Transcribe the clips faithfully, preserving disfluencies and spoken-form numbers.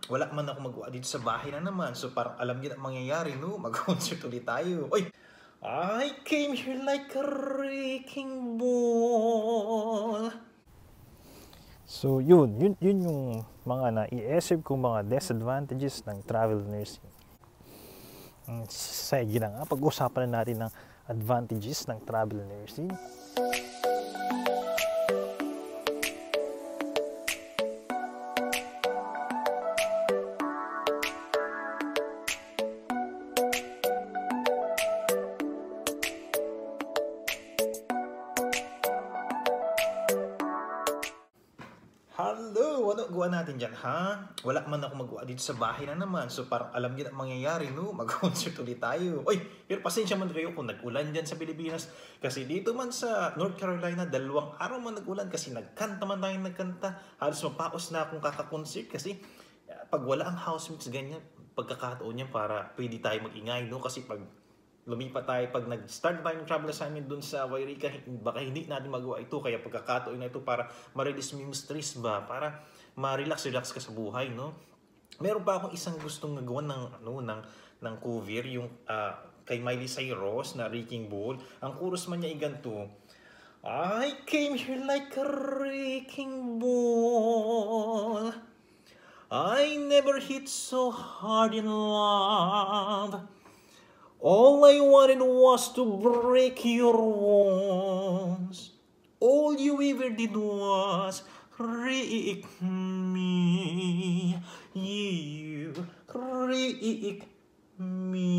wala man ako magawa dito sa bahay na naman. So parang alam niyo na mangyayari, no? Mag-concert ulit tayo. Oy! I came here like a wrecking ball. So yun, yun, yun yung mga naiisip kong mga disadvantages ng travel nursing. Sige na nga, pag-usapan na natin ng advantages ng travel nursing. Hello! Ano gawa natin dyan, ha? Wala man ako magawa dito sa bahay na naman. So parang alam niyo na mangyayari, no? Mag-concert ulit tayo. Oy! Pero pasensya man kayo kung nag-ulan dyan sa Pilipinas. Kasi dito man sa North Carolina, dalawang araw man nag-ulan kasi nagkanta man tayo nagkanta. Halos mapaos na akong kaka-concert kasi pag wala ang housemates ganyan, pagkakataon niya para pwede tayo mag-ingay, no? Kasi pag lumipat tayo, pag nag-start tayo ng travel assignment dun sa Wairika, baka hindi natin magawa ito. Kaya pagkakataon na ito para ma-release mo yung stress ba? Para ma-relax-relax ka sa buhay, no? Meron pa akong isang gustong nagawa ng, ano, ng, ng cover, yung uh, kay Miley Cyrus na Wrecking Ball. Ang chorus man niya ay ganito, I came here like a wrecking ball. I never hit so hard in love. All I wanted was to break your bones. All you ever did was wreck me. You wreck me.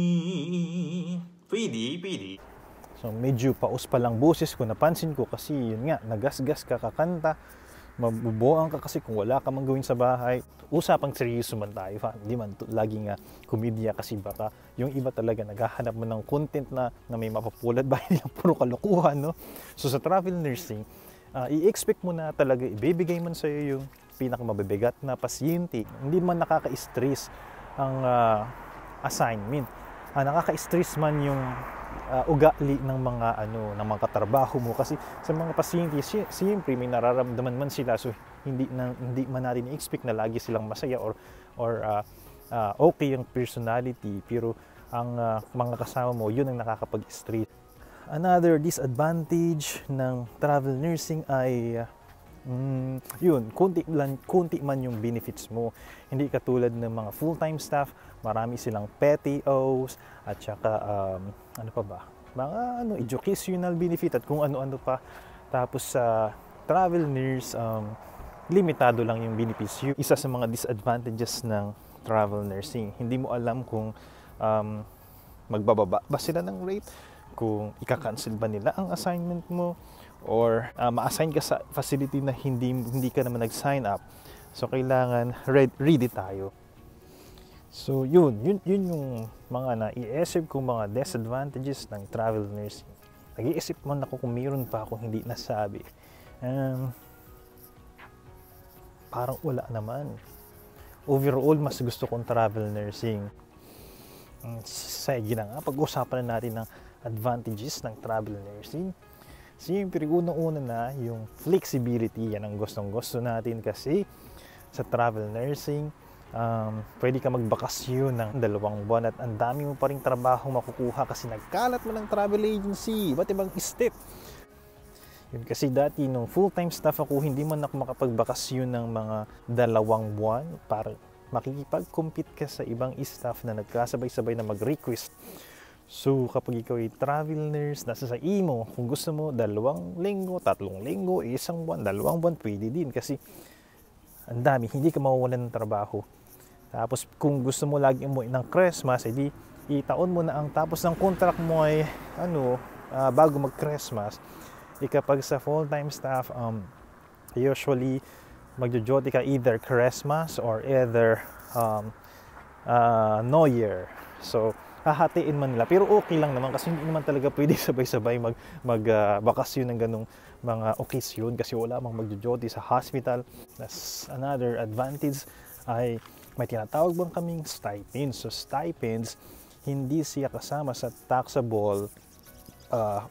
Pwede, pwede. So medyo paus pa lang boses ko, napansin ko kasi yun nga, nagasgas ka kakanta. Mabubuang ka kasi kung wala ka mang gawin sa bahay. Usapang seryoso man tayo, ha? Hindi man laging uh, komedya kasi baka yung iba talaga naghahanap mo ng content na, na may mapapulad ba yung puro kalokohan, no? So sa travel nursing, uh, i-expect mo na talaga ibibigay man sa'yo yung pinakamabibigat na pasyente. Hindi man nakaka-stress ang uh, assignment. Uh, nakaka-stress man yung Uh, ugali ng mga ano ng mga katrabaho mo kasi sa mga pasyente siyempre may nararamdaman man sila, so hindi na, hindi man natin i-expect na lagi silang masaya or or uh, uh, okay yung personality, pero ang uh, mga kasama mo yun ang nakakapag-stress. Another disadvantage ng travel nursing ay uh, mm, yun, kunti man, kunti man yung benefits mo. Hindi katulad ng mga full-time staff, marami silang P T Os at saka um, ano pa ba? Mga ano, educational benefit at kung ano-ano pa. Tapos sa uh, travel nurse, um, limitado lang yung benefits. Isa sa mga disadvantages ng travel nursing, hindi mo alam kung um, magbababa ba sila ng rate, kung ika-cancel ba nila ang assignment mo, or uh, ma-assign ka sa facility na hindi, hindi ka naman nag-sign up. So kailangan read, ready tayo. So yun, yun, yun yung mga naiisip kong mga disadvantages ng travel nursing. Nag-iisip man ako kung mayroon pa akong hindi nasabi. Um, parang wala naman. Overall, mas gusto kong travel nursing. Sige na nga, pag-usapan na natin ng advantages ng travel nursing. Siyempre, unang-una na yung flexibility. Yan ang gustong-gusto natin kasi sa travel nursing, Um, pwede ka magbakasyon ng dalawang buwan at ang dami mo pa rin trabaho makukuha kasi nagkalat mo ng travel agency, iba't ibang step. Yun kasi dati nung full-time staff ako, hindi man ako makapagbakasyon ng mga dalawang buwan para makikipag-compete ka sa ibang staff na nagkasabay-sabay na mag-request. So kapag ikaw ay travel nurse, nasa sa imo, kung gusto mo dalawang linggo, tatlong linggo, isang buwan, dalawang buwan, pwede din kasi ang dami, hindi ka mawawalan ng trabaho. Tapos kung gusto mo lagi umuwi ng Christmas, edi itaon mo na ang tapos ng contract mo ay ano, uh, bago mag-Christmas. E kapag sa full-time staff, um, usually magjo-duty ka either Christmas or either um, uh, New Year. So hahatiin man nila, pero okay lang naman kasi hindi naman talaga pwede sabay-sabay mag, mag uh, bakasyon ng ganung mga okasyon kasi wala mang magjo-duty sa hospital. That's another advantage ay may tinatawag bang kaming stipends. So stipends, hindi siya kasama sa taxable uh,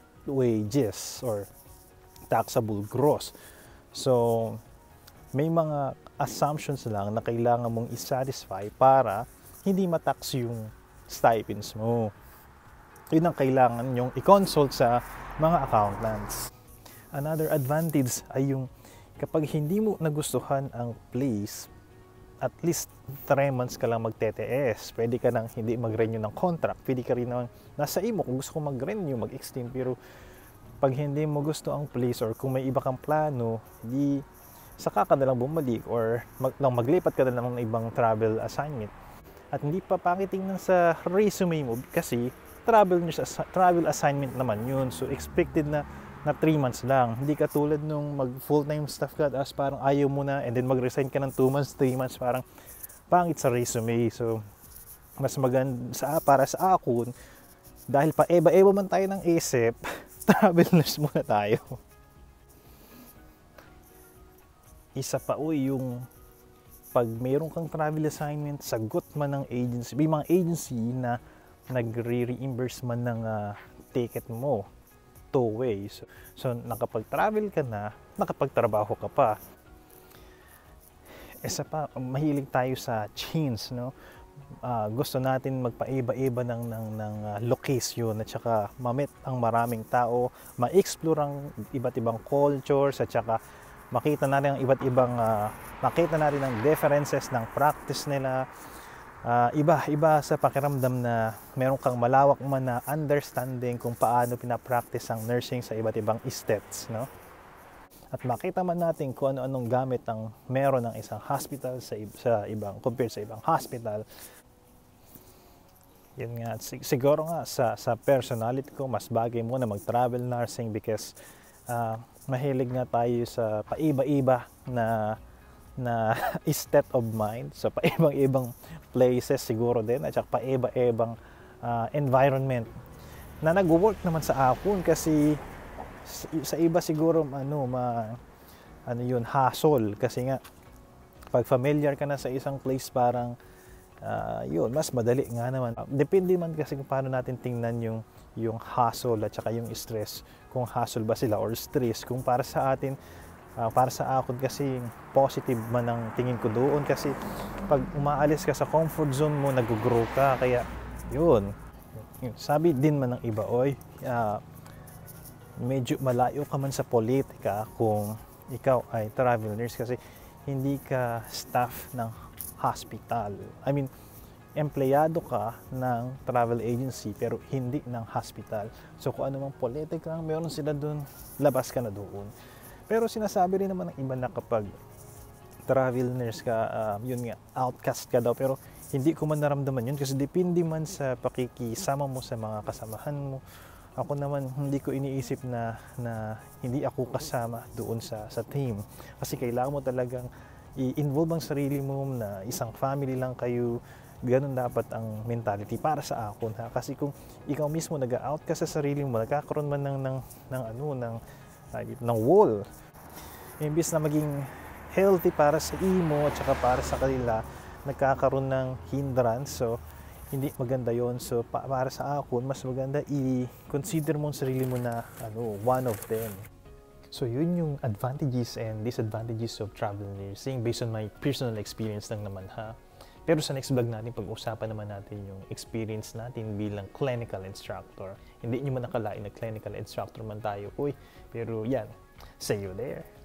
wages or taxable gross. So may mga assumptions lang na kailangan mong i-satisfy para hindi matax yung stipends mo. Yun ang kailangan yung i-consult sa mga accountants. Another advantage ay yung kapag hindi mo nagustuhan ang place, at least three months ka lang mag-T T S. Pwede ka nang hindi mag-renew ng contract. Pwede ka rin naman nasa imo kung gusto ko mag-renew, mag-extend. Pero pag hindi mo gusto ang place or kung may iba kang plano, hindi saka ka na lang bumalik or mag, lang maglipat ka na lang ng ibang travel assignment. At hindi pa pakitingnan sa resume mo kasi travel, travel assignment naman yun. So expected na na three months lang. Hindi ka tulad nung mag full-time staff ka as parang ayaw mo na and then mag-resign ka ng two months, three months, parang pangit sa resume. So mas maganda sa, para sa ako, dahil pa eba-eba man tayo ng isip, travel nurse muna tayo. Isa pa uy, yung pag mayroon kang travel assignment, sagot man ng agency, may mga agency na nagre-reimburse man ng uh, ticket mo two ways. So, so nakapag-travel ka na, nakapagtrabaho ka pa. Isa pa, mahilig tayo sa chains, no? Uh, gusto natin magpaiba-iba ng, ng, ng uh, location at saka ma-meet ang maraming tao, ma-explore ang iba't ibang cultures at saka makita natin ang iba't ibang uh, makita natin ang differences ng practice nila. Uh, iba iba sa pakiramdam na meron kang malawak man na understanding kung paano pinapractice ang nursing sa iba't ibang estates, no? At makita man natin kung ano-anong gamit ang meron ng isang hospital sa, sa ibang compared sa ibang hospital. Yun nga, siguro nga sa sa personality ko mas bagay mo na mag-travel nursing because uh, mahilig nga tayo sa paiba-iba na na state of mind. So paibang-ibang places siguro din at saka paiba-ibang uh, environment na nag-work naman sa akon kasi sa iba siguro ano ma ano yun hassle kasi nga pag familiar ka na sa isang place parang uh, yun mas madali nga naman. Depende man kasi kung paano natin tingnan yung yung hassle at saka yung stress, kung hassle ba sila or stress. Kung para sa atin uh, para sa akin kasi positive man ang tingin ko doon kasi pag umaalis ka sa comfort zone mo nag-grow ka kaya yun, yun. Sabi din man ng iba oy uh, medyo malayo ka man sa politika kung ikaw ay travel nurse kasi hindi ka staff ng hospital. I mean, empleyado ka ng travel agency pero hindi ng hospital. So kung ano mang politika meron sila doon, labas ka na doon. Pero sinasabi rin naman ng iba na kapag travel nurse ka, uh, yun nga, outcast ka daw. Pero hindi ko man naramdaman yun kasi depende man sa pakikisama mo sa mga kasamahan mo. Ako naman, hindi ko iniisip na, na hindi ako kasama doon sa, sa team. Kasi kailangan mo talagang i-involve ang sarili mo na isang family lang kayo. Ganun dapat ang mentality para sa ako. Ha? Kasi kung ikaw mismo nag-out ka sa sarili mo, nagkakaroon man ng, ng, ng, ano, ng, ng wall. Imbis na maging healthy para sa imo at saka para sa kanila, nagkakaroon ng hindrance. So, hindi maganda yon. So pa para sa ako mas maganda i-consider mo ang sarili mo na ano one of them. So yun yung advantages and disadvantages of travel nursing based on my personal experience lang naman ha. Pero sa next vlog natin pag-usapan naman natin yung experience natin bilang clinical instructor. Hindi nyo man nakalain na clinical instructor man tayo. Uy, pero yan, see you there.